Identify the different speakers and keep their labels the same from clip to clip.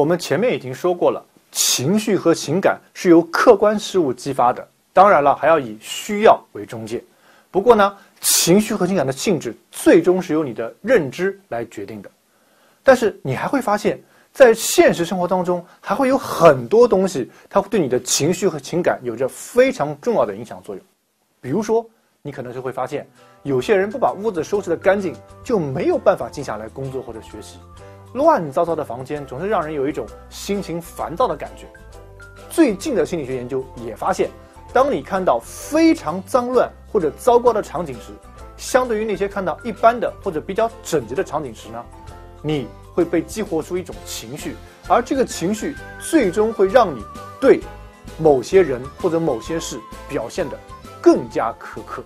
Speaker 1: 我们前面已经说过了，情绪和情感是由客观事物激发的，当然了，还要以需要为中介。不过呢，情绪和情感的性质最终是由你的认知来决定的。但是你还会发现，在现实生活当中，还会有很多东西，它会对你的情绪和情感有着非常重要的影响作用。比如说，你可能就会发现，有些人不把屋子收拾得干净，就没有办法静下来工作或者学习。乱糟糟的房间总是让人有一种心情烦躁的感觉。最近的心理学研究也发现，当你看到非常脏乱或者糟糕的场景时，相对于那些看到一般的或者比较整洁的场景时呢，你会被激活出一种情绪，而这个情绪最终会让你对某些人或者某些事表现得更加苛刻。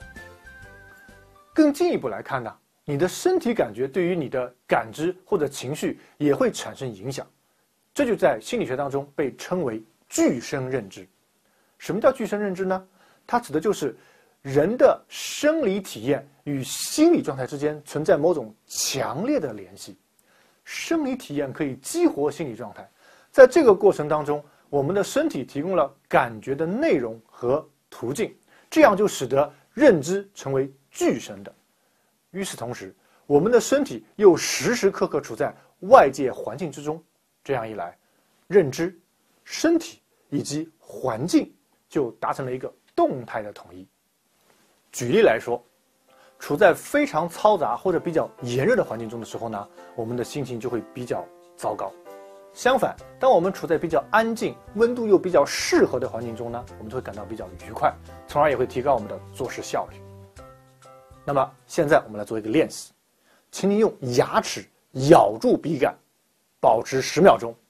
Speaker 1: 更进一步来看呢，你的身体感觉对于你的感知或者情绪也会产生影响，这就在心理学当中被称为具身认知。什么叫具身认知呢？它指的就是人的生理体验与心理状态之间存在某种强烈的联系。生理体验可以激活心理状态，在这个过程当中，我们的身体提供了感觉的内容和途径，这样就使得认知成为具身的。与此同时，我们的身体又时时刻刻处在外界环境之中，这样一来，认知、身体以及环境就达成了一个动态的统一。举例来说，处在非常嘈杂或者比较炎热的环境中的时候呢，我们的心情就会比较糟糕。相反，当我们处在比较安静、温度又比较适合的环境中呢，我们就会感到比较愉快，从而也会提高我们的做事效率。那么现在我们来做一个练习，请你用牙齿咬住笔杆，保持10秒钟。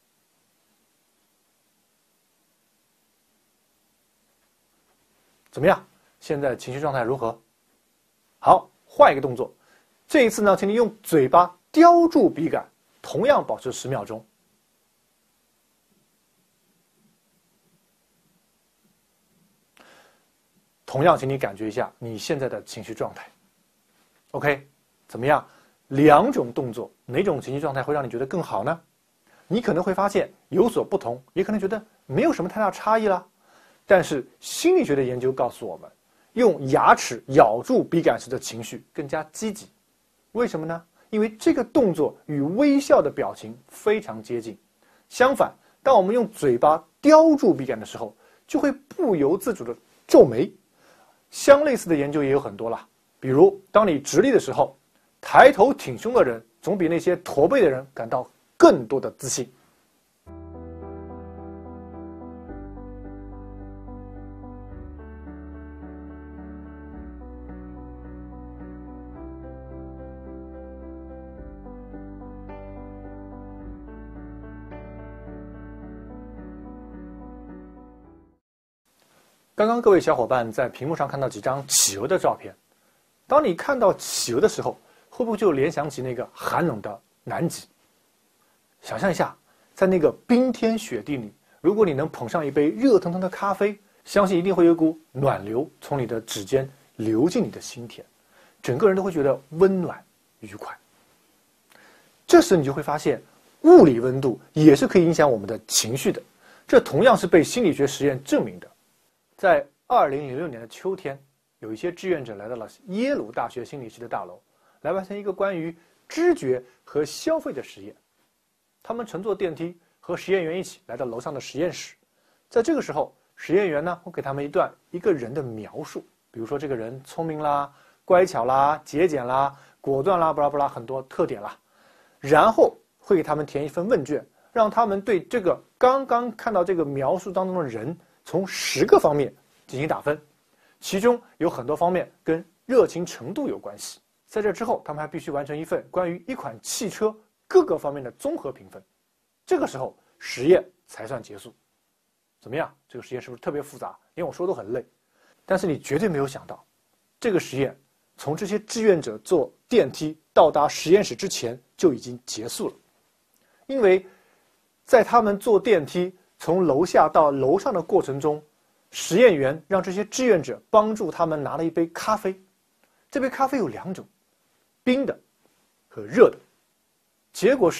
Speaker 1: 怎么样？现在情绪状态如何？好，换一个动作，这一次呢，请你用嘴巴叼住笔杆，同样保持10秒钟。同样，请你感觉一下你现在的情绪状态。OK， 怎么样？2种动作，哪种情绪状态会让你觉得更好呢？你可能会发现有所不同，也可能觉得没有什么太大差异啦。但是心理学的研究告诉我们，用牙齿咬住笔杆时的情绪更加积极。为什么呢？因为这个动作与微笑的表情非常接近。相反，当我们用嘴巴叼住笔杆的时候，就会不由自主地皱眉。相类似的研究也有很多啦，比如当你直立的时候，抬头挺胸的人总比那些驼背的人感到更多的自信。刚刚各位小伙伴在屏幕上看到几张企鹅的照片，当你看到企鹅的时候，会不会就联想起那个寒冷的南极？想象一下，在那个冰天雪地里，如果你能捧上一杯热腾腾的咖啡，相信一定会有一股暖流从你的指尖流进你的心田，整个人都会觉得温暖愉快。这时你就会发现，物理温度也是可以影响我们的情绪的，这同样是被心理学实验证明的。在2006年的秋天，有一些志愿者来到了耶鲁大学心理系的大楼，来完成一个关于知觉和消费的实验。他们乘坐电梯和实验员一起来到楼上的实验室。在这个时候，实验员呢会给他们一个人的描述，比如说这个人聪明啦、乖巧啦、节俭啦、果断啦，巴拉巴拉很多特点啦。然后会给他们填一份问卷，让他们对这个刚刚看到这个描述当中的人从10个方面进行打分，其中有很多方面跟热情程度有关系。在这之后，他们还必须完成一份关于一款汽车各个方面的综合评分。这个时候，实验才算结束。怎么样？这个实验是不是特别复杂？连我说都很累。但是你绝对没有想到，这个实验从这些志愿者坐电梯到达实验室之前就已经结束了。因为在他们坐电梯从楼下到楼上的过程中，实验员让这些志愿者帮助他们拿了一杯咖啡。这杯咖啡有2种，冰的和热的。结果是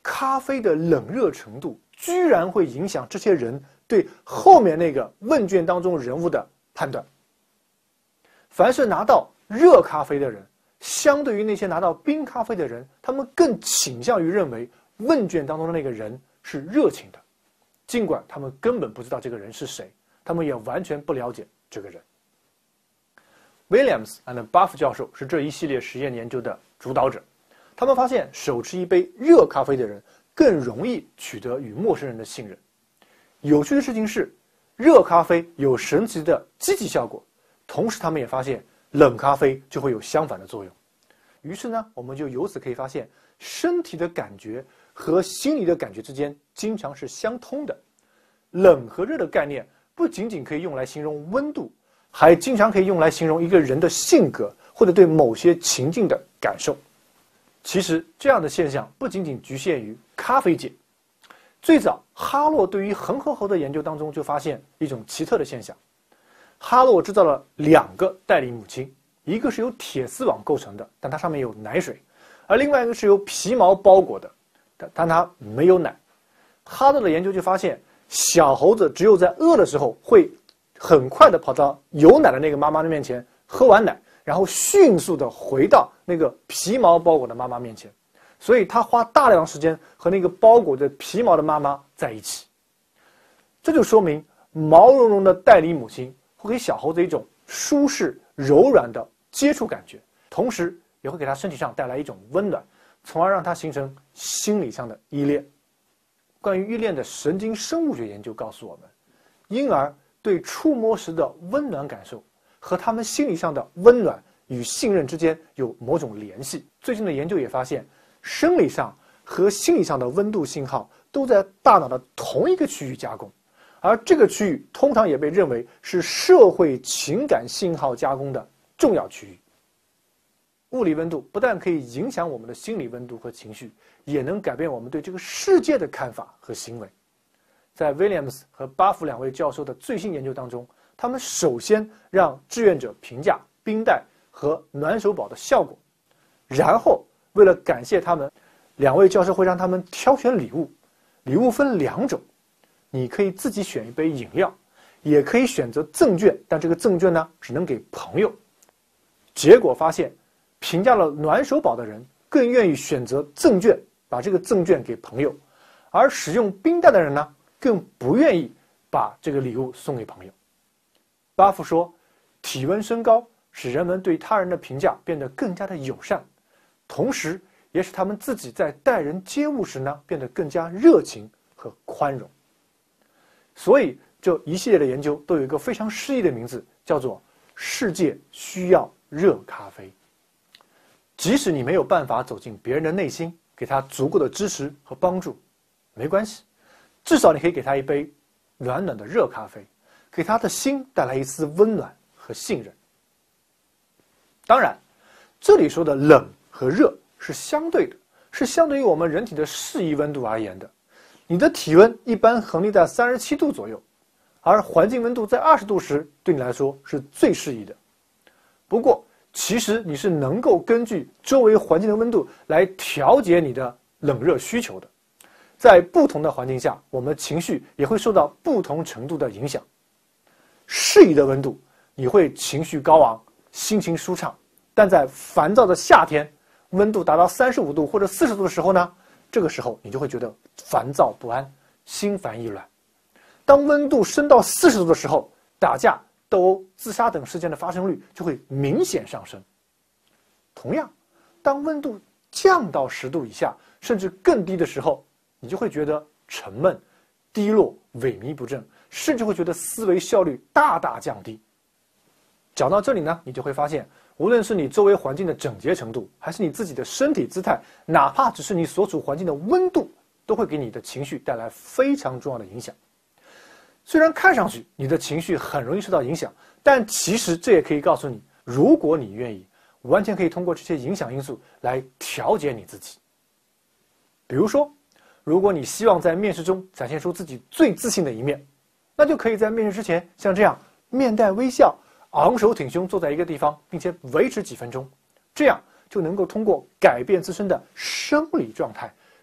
Speaker 1: 咖啡的冷热程度居然会影响这些人对后面那个问卷当中人物的判断。凡是拿到热咖啡的人，相对于那些拿到冰咖啡的人，他们更倾向于认为问卷当中的那个人是热情的，尽管他们根本不知道这个人是谁，他们也完全不了解这个人。Williams and Buff 教授是这一系列实验研究的主导者，他们发现手持一杯热咖啡的人更容易取得与陌生人的信任。有趣的事情是，热咖啡有神奇的积极效果，同时他们也发现冷咖啡就会有相反的作用。于是呢，我们就由此可以发现，身体的感觉和心理的感觉之间经常是相通的。冷和热的概念不仅仅可以用来形容温度，还经常可以用来形容一个人的性格或者对某些情境的感受。其实这样的现象不仅仅局限于咖啡界。最早哈洛对于恒河猴的研究当中就发现一种奇特的现象。哈洛制造了2个代理母亲，一个是由铁丝网构成的，但它上面有奶水，而另外一个是由皮毛包裹的，但它没有奶。哈洛的研究就发现，小猴子只有在饿的时候会很快的跑到有奶的那个妈妈的面前喝完奶，然后迅速的回到那个皮毛包裹的妈妈面前，所以他花大量时间和那个包裹着皮毛的妈妈在一起。这就说明毛茸茸的代理母亲会给小猴子一种舒适柔软的接触感觉，同时也会给他身体上带来一种温暖，从而让他形成心理上的依恋。关于依恋的神经生物学研究告诉我们，婴儿对触摸时的温暖感受和他们心理上的温暖与信任之间有某种联系。最近的研究也发现，生理上和心理上的温度信号都在大脑的同一个区域加工，而这个区域通常也被认为是社会情感信号加工的重要区域。物理温度不但可以影响我们的心理温度和情绪，也能改变我们对这个世界的看法和行为。在 Williams 和巴夫2位教授的最新研究当中，他们首先让志愿者评价冰袋和暖手宝的效果，然后为了感谢他们，2位教授会让他们挑选礼物。礼物分2种，你可以自己选一杯饮料，也可以选择赠券，但这个赠券呢只能给朋友。结果发现，评价了暖手宝的人更愿意选择赠券，把这个赠券给朋友，而使用冰袋的人呢更不愿意把这个礼物送给朋友。巴夫说，体温升高使人们对他人的评价变得更加的友善，同时也使他们自己在待人接物时呢变得更加热情和宽容。所以这一系列的研究都有一个非常诗意的名字，叫做世界需要热咖啡。即使你没有办法走进别人的内心，给他足够的支持和帮助，没关系，至少你可以给他一杯暖暖的热咖啡，给他的心带来一丝温暖和信任。当然，这里说的冷和热是相对的，是相对于我们人体的适宜温度而言的。你的体温一般横立在37度左右，而环境温度在20度时，对你来说是最适宜的。不过，其实你是能够根据周围环境的温度来调节你的冷热需求的。在不同的环境下，我们情绪也会受到不同程度的影响。适宜的温度，你会情绪高昂，心情舒畅；但在烦躁的夏天，温度达到35度或者40度的时候呢，这个时候你就会觉得烦躁不安，心烦意乱。当温度升到40度的时候，打架、斗殴、自杀等事件的发生率就会明显上升。同样，当温度降到10度以下，甚至更低的时候，你就会觉得沉闷、低落、萎靡不振，甚至会觉得思维效率大大降低。讲到这里呢，你就会发现，无论是你周围环境的整洁程度，还是你自己的身体姿态，哪怕只是你所处环境的温度，都会给你的情绪带来非常重要的影响。虽然看上去你的情绪很容易受到影响，但其实这也可以告诉你，如果你愿意，完全可以通过这些影响因素来调节你自己。比如说，如果你希望在面试中展现出自己最自信的一面，那就可以在面试之前像这样面带微笑，昂首挺胸坐在一个地方，并且维持几分钟，这样就能够通过改变自身的生理状态，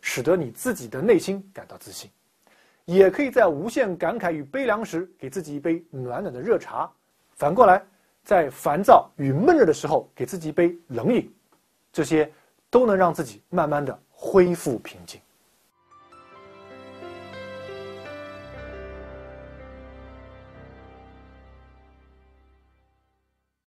Speaker 1: 使得你自己的内心感到自信。也可以在无限感慨与悲凉时，给自己一杯暖暖的热茶。反过来，在烦躁与闷热的时候，给自己一杯冷饮。这些都能让自己慢慢的恢复平静。